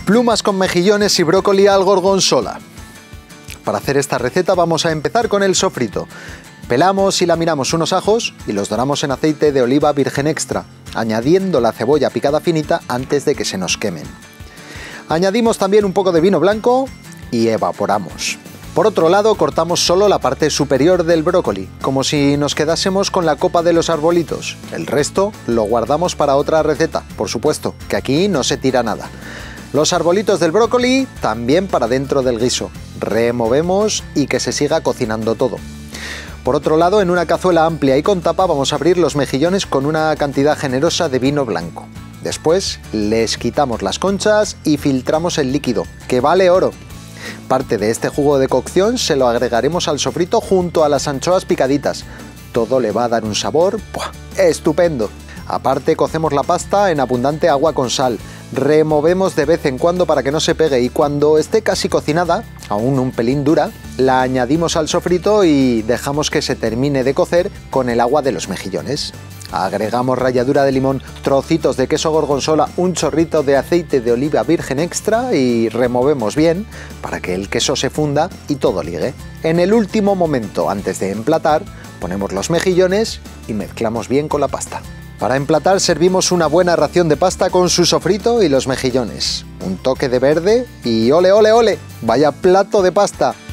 Plumas con mejillones y brócoli al gorgonzola. Para hacer esta receta vamos a empezar con el sofrito. Pelamos y laminamos unos ajos y los doramos en aceite de oliva virgen extra, añadiendo la cebolla picada finita antes de que se nos quemen. Añadimos también un poco de vino blanco y evaporamos. Por otro lado, cortamos solo la parte superior del brócoli, como si nos quedásemos con la copa de los arbolitos. El resto lo guardamos para otra receta, por supuesto, que aquí no se tira nada. Los arbolitos del brócoli también para dentro del guiso. Removemos y que se siga cocinando todo. Por otro lado, en una cazuela amplia y con tapa vamos a abrir los mejillones con una cantidad generosa de vino blanco. Después les quitamos las conchas y filtramos el líquido, que vale oro. Parte de este jugo de cocción se lo agregaremos al sofrito junto a las anchoas picaditas. Todo le va a dar un sabor ¡buah!, estupendo. Aparte cocemos la pasta en abundante agua con sal. Removemos de vez en cuando para que no se pegue y cuando esté casi cocinada, aún un pelín dura, la añadimos al sofrito y dejamos que se termine de cocer con el agua de los mejillones. Agregamos ralladura de limón, trocitos de queso gorgonzola, un chorrito de aceite de oliva virgen extra y removemos bien para que el queso se funda y todo ligue. En el último momento, antes de emplatar, ponemos los mejillones y mezclamos bien con la pasta. Para emplatar servimos una buena ración de pasta con su sofrito y los mejillones. Un toque de verde y ¡ole, ole, ole! ¡Vaya plato de pasta!